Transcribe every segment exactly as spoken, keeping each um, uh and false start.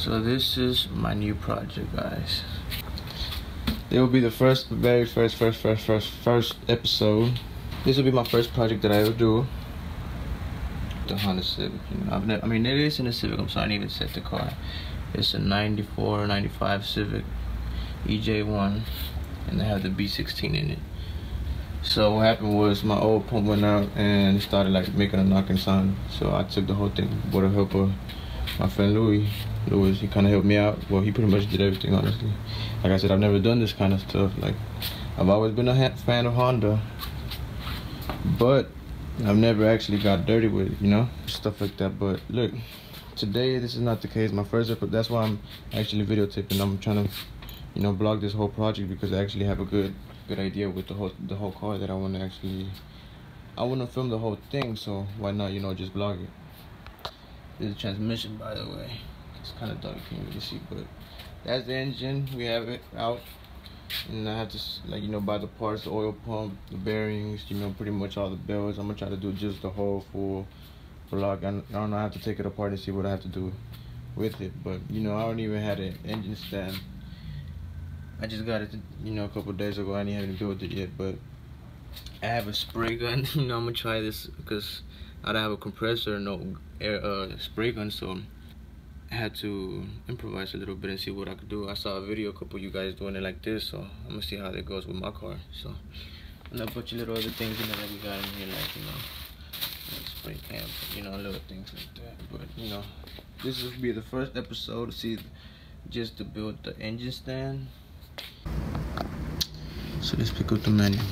So this is my new project, guys. It will be the first, very first, first, first, first, first episode. This will be my first project that I ever do. The Honda Civic, you know, I've never, I mean, it is in a Civic. I'm sorry, I didn't even set the car. It's a ninety-four, ninety-five Civic E J one, and they have the B sixteen in it. So what happened was my old pump went out and it started like making a knocking sound. So I took the whole thing with the help of my friend Louis. Louis, he kind of helped me out. Well, he pretty much did everything, honestly. Like I said, I've never done this kind of stuff. Like, I've always been a fan of Honda, but I've never actually got dirty with it, you know, stuff like that. But look, today this is not the case. My first episode. That's why I'm actually videotaping. I'm trying to, you know, blog this whole project because I actually have a good, good idea with the whole, the whole car that I want to actually. I want to film the whole thing, so why not, you know, just blog it. This is the transmission, by the way. It's kind of dark, you can't really see, but that's the engine. We have it out, and I have to, like, you know, buy the parts, the oil pump, the bearings, you know, pretty much all the belts. I'm gonna try to do just the whole full vlog. I don't know, I have to take it apart and see what I have to do with it. But you know, I don't even have an engine stand. I just got it, you know, a couple days ago. I didn't even build it yet, but I have a spray gun. You know, I'm gonna try this because I don't have a compressor, no air uh, spray gun, so I had to improvise a little bit and see what I could do. I saw a video, a couple of you guys doing it like this, so I'm gonna see how that goes with my car. So, and a bunch of little other things, you know, that we got in here, like, you know, like spray can, you know, little things like that. But you know, this will be the first episode to see just to build the engine stand. So let's pick up the manual.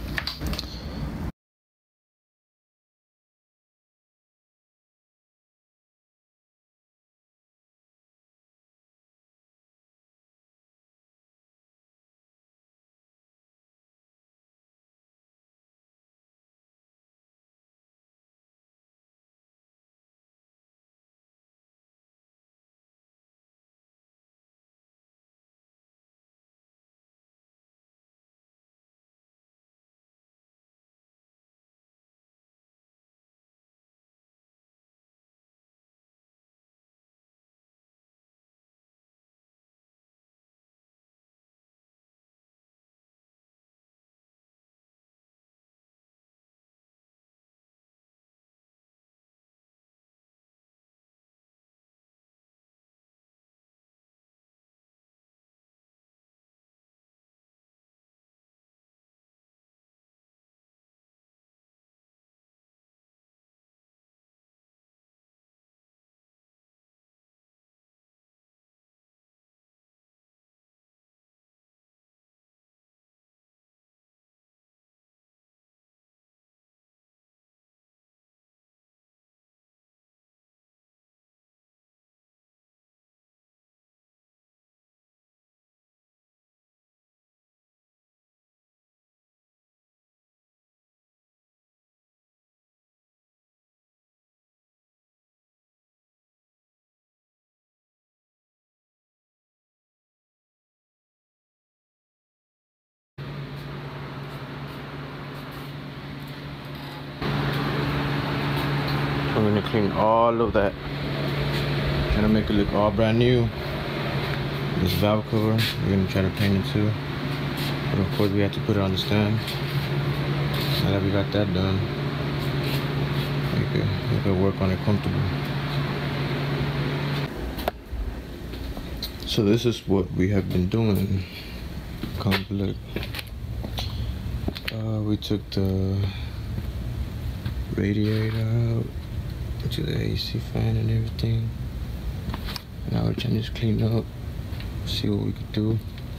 I'm gonna clean all of that. Trying to make it look all brand new. This valve cover, we're gonna try to paint it too. But of course we have to put it on the stand. Now that we got that done, we could, we could work on it comfortable. So this is what we have been doing. Come look. Uh, we took the radiator out, to the A C fan and everything. Now we're trying to just clean up, see what we could do.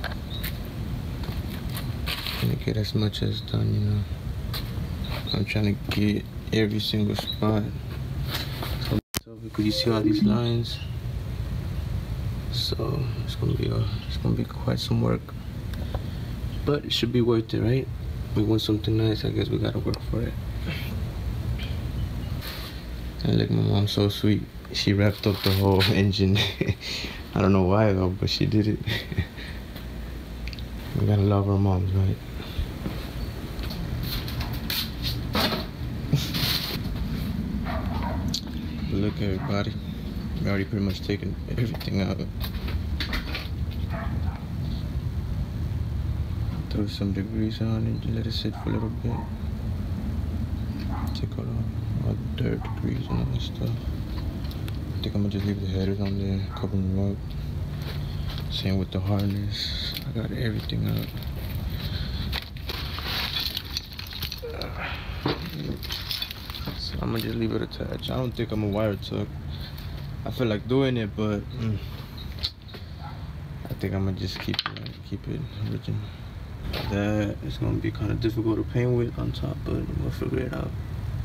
Trying to get as much as done, you know. I'm trying to get every single spot. So because you see all these lines, so it's gonna be a, it's gonna be quite some work, but it should be worth it, right? We want something nice, I guess we gotta work for it. And look, my mom's so sweet. She wrapped up the whole engine. I don't know why though, but she did it. We gotta love our moms, right? Look, everybody. I already pretty much taken everything out. Throw some degrease on it, let it sit for a little bit. Take out all, all the dirt, degrease, and all that stuff. I think I'm gonna just leave the headers on there, cover them up. Same with the harness. I got everything out. So I'm gonna just leave it attached. I don't think I'm a wire tuck. I feel like doing it, but mm, I think I'm gonna just keep it, like, keep it original. That is gonna be kind of difficult to paint with on top, but we'll figure it out.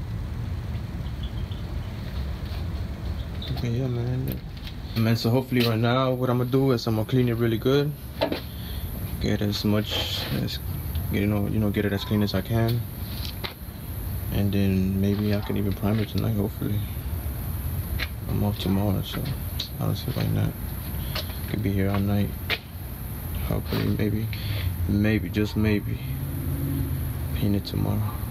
Okay, yeah, man. Man, so hopefully right now, what I'm gonna do is I'm gonna clean it really good. Get as much as, you know, you know, get it as clean as I can. And then maybe I can even prime it tonight, hopefully. I'm off tomorrow, so I don't see why not. Could be here all night. Hopefully, maybe, maybe, just maybe, paint it tomorrow.